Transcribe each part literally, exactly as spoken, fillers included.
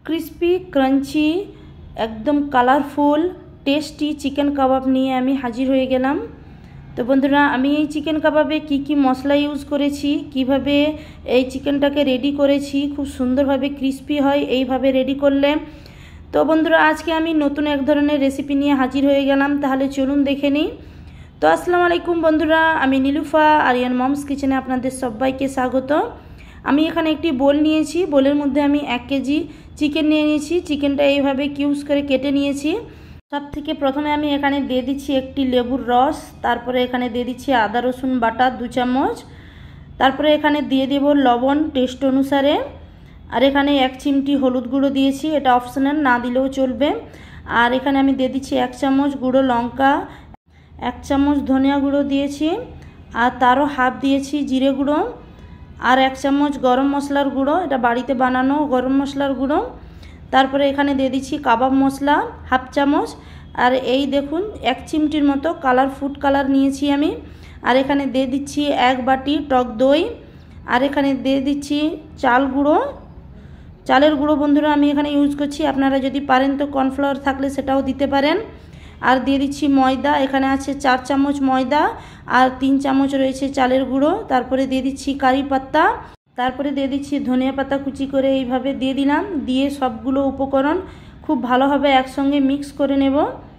Crispy क्रांची एकदम colourful tasty chicken कबाब निये आमी हाजिर हो गेलाम। तो बंधुरा आमी এই চিকেন কাবাবে কি কি মশলা ইউজ করেছি, কিভাবে এই চিকেনটাকে রেডি করেছি, খুব সুন্দরভাবে ক্রিস্পি হয় এইভাবে রেডি করলে। তো বন্ধুরা আজকে আমি নতুন এক ধরনের রেসিপি নিয়ে হাজির হয়ে গেলাম, তাহলে চলুন দেখে নিই। তো আসসালামু আলাইকুম বন্ধুরা, আমি নীলুফা আরিয়ান মমস কিচেনে আপনাদের সবাইকে স্বাগত। আমি এখানে একটি বোল নিয়েছি, বোলের মধ্যে আমি এক কেজি চিকেন নিয়ে নিয়েছি। চিকেনটা এইভাবে কিউবস করে কেটে নিয়েছি। সব থেকে প্রথমে আমি এখানে দিয়ে দিচ্ছি একটি লেবুর রস, তারপরে এখানে দিয়ে দিচ্ছি আদা রসুন বাটা দু চামচ, তারপরে এখানে দিয়ে দেব লবণ টেস্ট অনুসারে, আর এখানে এক চিমটি হলুদ গুঁড়ো দিয়েছি, এটা অপশনাল, না দিলেও চলবে। আর এখানে আমি দিয়ে দিচ্ছি এক চামচ গুঁড়ো লঙ্কা, এক চামচ ধনিয়া গুঁড়ো দিয়েছি, আর তারও হাফ দিয়েছি জিরে গুঁড়ো, আর এক চামচ গরম মশলার গুঁড়ো, এটা বাড়িতে বানানো গরম মশলার গুঁড়ো। তারপরে এখানে দিয়ে দিচ্ছি কাবাব মশলা হাফ চামচ, আর এই দেখুন এক চিমটির মতো কালার ফুড কালার নিয়েছি আমি। আর এখানে দিয়ে দিচ্ছি এক বাটি টক দই, আর এখানে দিয়ে দিচ্ছি চাল গুঁড়ো, চালের গুঁড়ো বন্ধুরা আমি এখানে ইউজ করছি, আপনারা যদি পারেন তো কর্নফ্লাওয়ার থাকলে সেটাও দিতে পারেন। আর দিয়ে দিচ্ছি ময়দা, এখানে আছে চার চামচ ময়দা, আর তিন চামচ রয়েছে চালের গুঁড়ো। তারপরে দিয়ে দিচ্ছি কারি পাতা, তারপরে দিয়ে দিচ্ছি ধনিয়া পাতা কুচি করে এইভাবে দিয়ে দিলাম। দিয়ে সবগুলো উপকরণ খুব ভালোভাবে একসঙ্গে মিক্স করে নেব।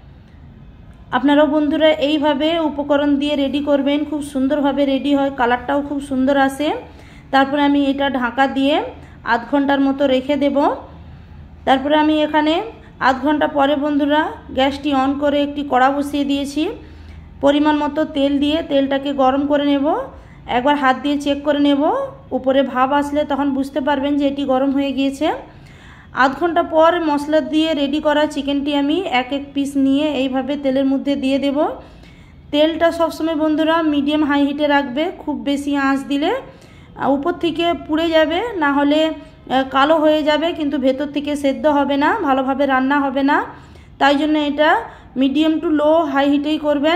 আপনারাও বন্ধুরা এইভাবে উপকরণ দিয়ে রেডি করবেন, খুব সুন্দরভাবে রেডি হয়, কালারটাও খুব সুন্দর আসে। তারপরে আমি এটা ঢাকা দিয়ে আধ ঘন্টার মতো রেখে দেব। তারপরে আমি এখানে আধ ঘন্টা পরে বন্ধুরা গ্যাসটি অন করে একটি কড়া বসিয়ে দিয়েছি। পরিমাণ মতো তেল দিয়ে তেলটাকে গরম করে নেব। একবার হাত দিয়ে চেক করে নেব, উপরে ভাব আসলে তখন বুঝতে পারবেন যে এটি গরম হয়ে গিয়েছে। আধ ঘন্টা পর মশলা দিয়ে রেডি করা চিকেনটি আমি এক এক পিস নিয়ে এইভাবে তেলের মধ্যে দিয়ে দেব। তেলটা সবসময় বন্ধুরা মিডিয়াম হাই হিটে রাখবে, খুব বেশি আঁচ দিলে উপর থেকে পুড়ে যাবে, না হলে কালো হয়ে যাবে, কিন্তু ভেতর থেকে সেদ্ধ হবে না, ভালোভাবে রান্না হবে না। তাই জন্য এটা মিডিয়াম টু লো হাই হিটেই করবেন,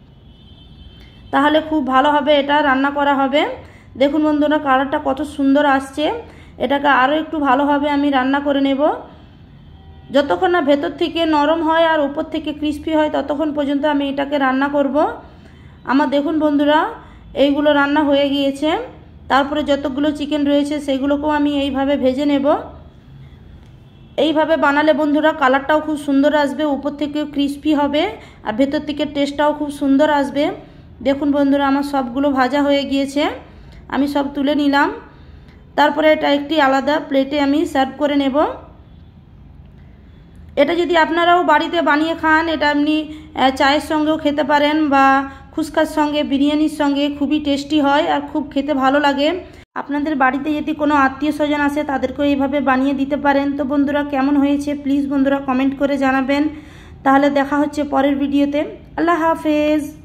তাহলে খুব ভালোভাবে এটা রান্না করা হবে। দেখুন বন্ধুরা কালারটা কত সুন্দর আসছে। এটাকে আরও একটু ভালোভাবে আমি রান্না করে নেব, যতক্ষণ না ভেতর থেকে নরম হয় আর উপর থেকে ক্রিস্পি হয় ততক্ষণ পর্যন্ত আমি এটাকে রান্না করব। আমার দেখুন বন্ধুরা এইগুলো রান্না হয়ে গিয়েছে। তারপরে যতগুলো চিকেন রয়েছে সেগুলোকেও আমি এইভাবে ভেজে নেব। এইভাবে বানালে বন্ধুরা কালারটাও খুব সুন্দর আসবে, উপর থেকেও ক্রিস্পি হবে, আর ভেতর থেকে টেস্টটাও খুব সুন্দর আসবে। দেখুন বন্ধুরা আমার সবগুলো ভাজা হয়ে গিয়েছে, আমি সব তুলে নিলাম। তারপরে এটা একটি আলাদা প্লেটে আমি সার্ভ করে নেব। এটা যদি আপনারাও বাড়িতে বানিয়ে খান, এটা আপনি চায়ের সঙ্গেও খেতে পারেন বা ফুচকার সঙ্গে বিরিয়ানির সঙ্গে, খুবই টেস্টি হয় আর খুব খেতে ভালো লাগে। আপনাদের বাড়িতে যদি কোনো আত্মীয় স্বজন আসে তাদেরকেও এইভাবে বানিয়ে দিতে পারেন। তো বন্ধুরা কেমন হয়েছে প্লিজ বন্ধুরা কমেন্ট করে জানাবেন। তাহলে দেখা হচ্ছে পরের ভিডিওতে। আল্লাহ হাফেজ।